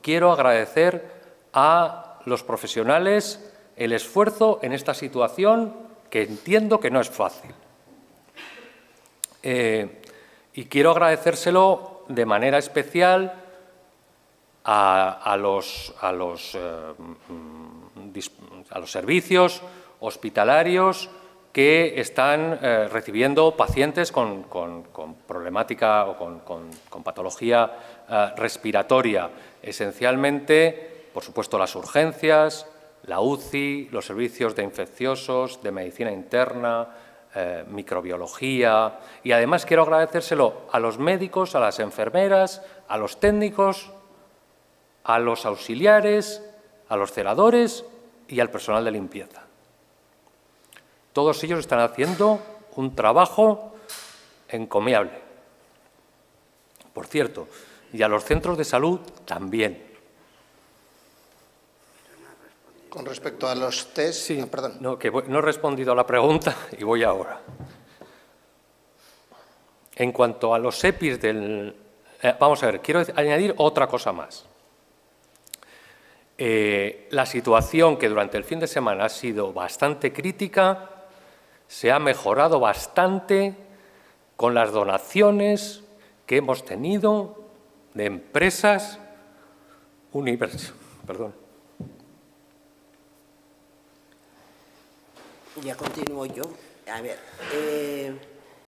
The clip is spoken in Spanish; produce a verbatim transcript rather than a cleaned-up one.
quiero agradecer a los profesionales el esfuerzo en esta situación que entiendo que no es fácil. Eh, y quiero agradecérselo de manera especial a, a, los, a, los, eh, a los servicios hospitalarios que están eh, recibiendo pacientes con, con, con problemática o con, con, con patología eh, respiratoria, esencialmente, por supuesto, las urgencias, la U C I, los servicios de infecciosos, de medicina interna, eh, microbiología, y además quiero agradecérselo a los médicos, a las enfermeras, a los técnicos, a los auxiliares, a los celadores y al personal de limpieza. Todos ellos están haciendo un trabajo encomiable. Por cierto, y a los centros de salud también. Con respecto a los test… Sí, ah, perdón. no, que no he respondido a la pregunta y voy ahora. En cuanto a los E P Is del… Eh, vamos a ver, quiero añadir otra cosa más. Eh, la situación que durante el fin de semana ha sido bastante crítica se ha mejorado bastante con las donaciones que hemos tenido de empresas universales. Perdón. Ya continúo yo. A ver, eh,